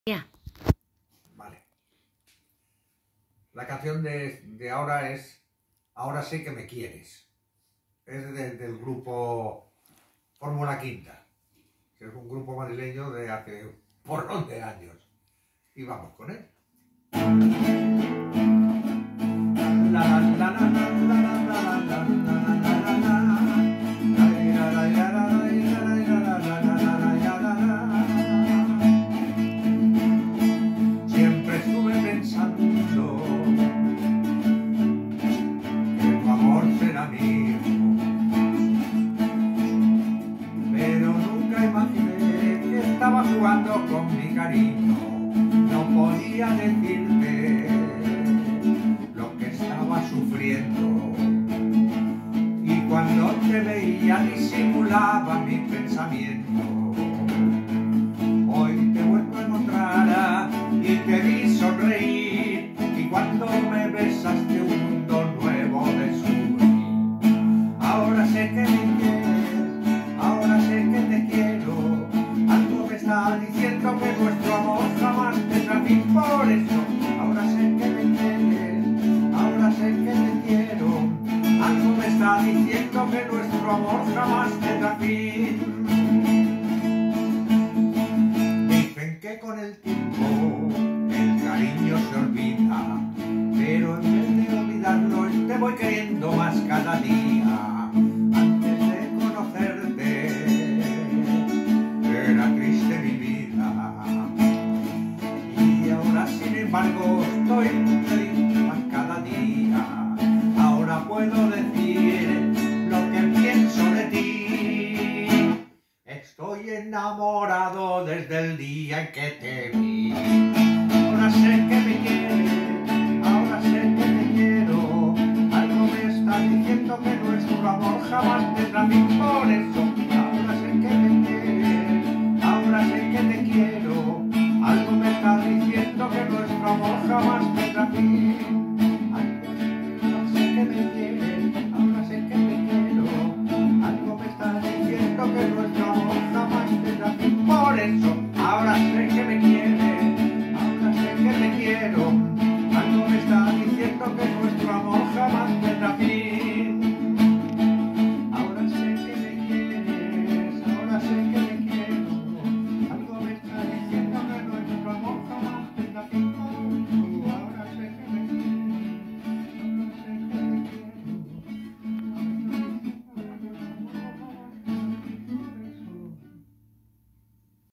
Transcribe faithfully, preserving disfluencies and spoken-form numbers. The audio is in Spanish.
Ya. Vale. La canción de, de ahora es Ahora sé que me quieres. Es de- del grupo Fórmula Quinta, que es un grupo madrileño de hace un porrón de años. Y vamos con él. La, la, la, la, la, la, la, la, la, la, la, la. Siempre estuve pensando que tu amor será mío, pero nunca imaginé que estaba jugando con mi cariño. No podía decirte lo que estaba sufriendo, y cuando te veía disimulaba mi pensamiento. Hoy te vuelvo a encontrar y te vi sonreír, y cuando me besaste un mundo nuevo descubrí. Ahora sé que me quieres, ahora sé que te quiero. Algo me está diciendo que nuestro amor jamás tendrá fin. Por eso, ahora sé que me quieres, ahora sé que te quiero. Algo me está diciendo que nuestro amor jamás tendrá fin. Dicen que con el tiempo el cariño se olvida, pero en vez de olvidarlo te voy queriendo más cada día. Antes de conocerte era triste mi vida, y ahora sin embargo estoy muy feliz más cada día. Ahora puedo decir lo que pienso de ti. Estoy enamorado desde el día en que te vi. Ahora sé que me quieres, ahora sé que te quiero. Algo me está diciendo que nuestro amor jamás tendrá fin. Por eso, ahora sé que me quieres, ahora sé que te quiero. Algo me está diciendo que nuestro amor jamás tendrá fin. Ahora sé que me quieres, ahora sé que te quiero. Algo me está diciendo que nuestro amor jamás tendrá fin. Por eso, ahora sé que me quieres, ahora sé que te quiero.